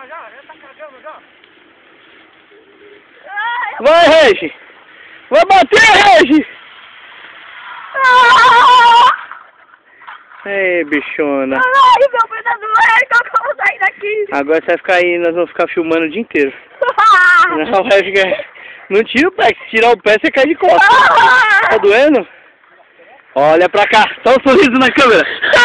tá cagando já. Vai, Regi! Vai bater, Regi! Ei, bichona. Ai, meu pé tá doendo, como eu vou sair daqui? Agora você vai ficar aí, nós vamos ficar filmando o dia inteiro. Não vai ficar... Não tira o pé, se tirar o pé você cai de costas. Tá doendo? Olha pra cá, só um sorriso na câmera.